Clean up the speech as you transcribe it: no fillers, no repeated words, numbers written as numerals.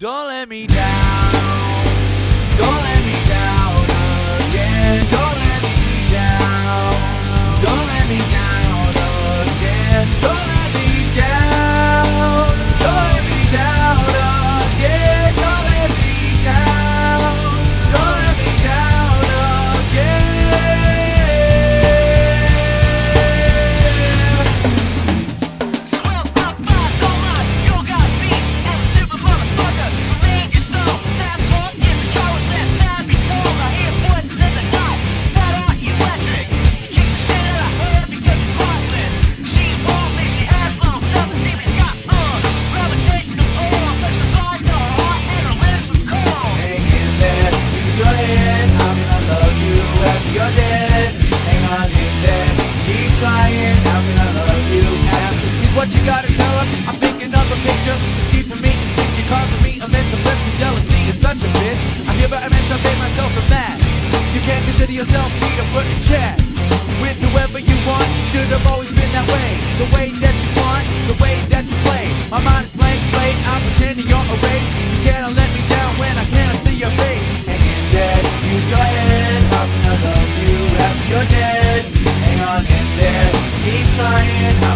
Don't let me down. Don't let me down again. Don't let me down. Don't let me down again. Don't let me down. Don't let me down again. Don't let me down. Don't let me down again. Swell up by so much, you got me and the stupid motherfucker who made you so. That boy is a coward, let that be told. I hear voices in the night that are electric. Kicks the shit out of her because it's heartless. She won't me, she has low self-esteem. She's got gravitational pull, such a flies to her heart and her lips with coal. Hang in there, use your head. I'm gonna love you after you're dead. Hang on in there, keep trying. I'm gonna love you after. Here's what you gotta tell her. I'm thinking of a picture. It's keeping me instinct. You're causing me a mental lift. Jealousy is such a bitch. I hear but I emancipate myself from that. You can't consider yourself need a foot in check. With whoever you want, you should have always been that way. The way that you want, the way that you play. My mind is blank slate. I'm pretending you're erased. You can't let me down when I can't see your face. Hang in there, use your head. I'm gonna love you after you're dead. Hang on in there, keep trying.